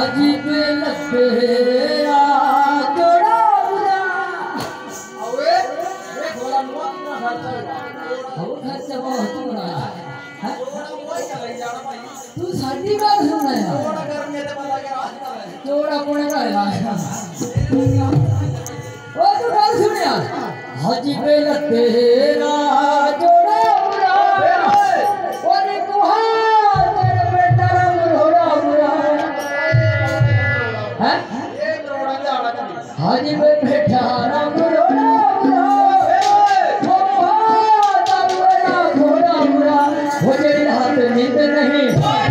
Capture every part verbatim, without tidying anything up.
हाजी पे तेरा जोड़ा बुरा अवे ये थोड़ा नुआ कितना खर्चा है वो खर्चा बहुत होना है थोड़ा नुआ क्या लग जाना भाई तू साडी बात सुनना है थोड़ा करने ते पता के रास्ता है जोड़ा कोने का है ओ तू बात सुन यार हाजी पे तेरा जोड़ा बुरा और कुहा तेरे बेटा मुरोड़ा बुरा है ये रोड़ा जाड़ा का हाजी पे बैठा राम मुरोड़ा बुरा वो कुहा तेरा घोड़ा बुरा वो तेरे हाथ नींद नहीं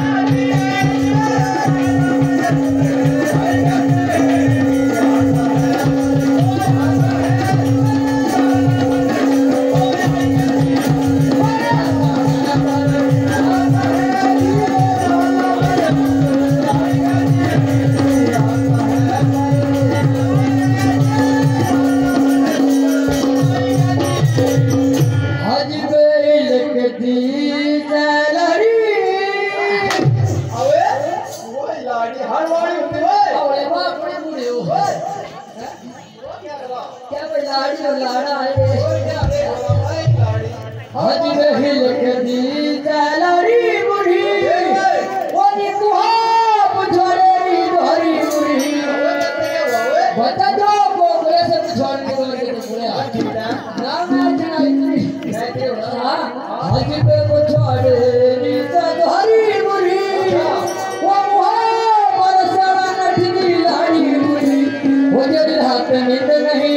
हाजी वे हिल के दी तलरी बुढ़ी ओनी कुहा पुछोरे री धरी बुढ़ी बता दो कोकरे से पुछोरे के बोल के बोले ना मैं जना इतनी कहते हो हाजी पे पुछोरे री धरी बुढ़ी वो मुहा परसरा नठनी लाड़ी बुढ़ी वो जेल हाथ नींद नहीं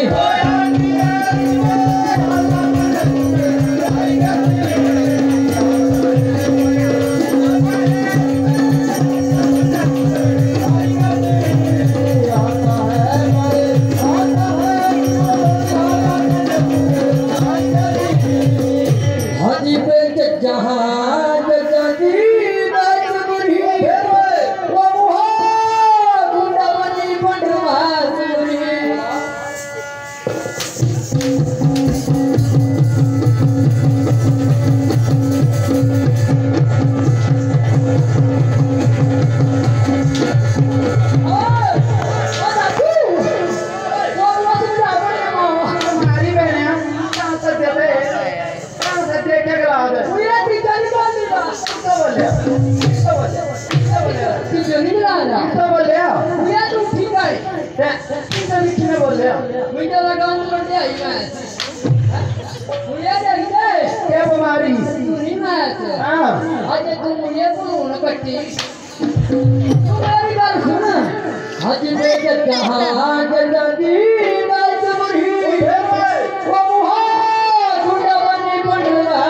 क्या बीमारी नहीं मैं हां आज तू मुझे बोलना कट्टी तू मेरी बात सुन आज मैं कहां जल्दी बात बुढ़ी वो मुहा गुंडा बनी बनवा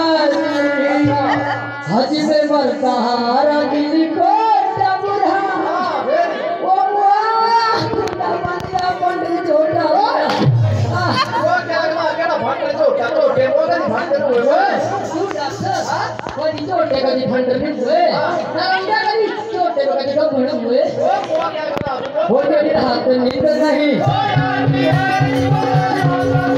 आज मैं मरता हारा दिल को बुढ़ा वो मुहा गुंडा बनी बन छोटा वो क्या लगा केड़ा भांडे छोटा छोटे वो कदी भांडे हुए तू डॉक्टर कोई छोटे कदी भांडे नहीं हुए नारंगा कदी छोटे कदी तो भण हुए वो क्या लगा वो तेरे हाथ नींद नहीं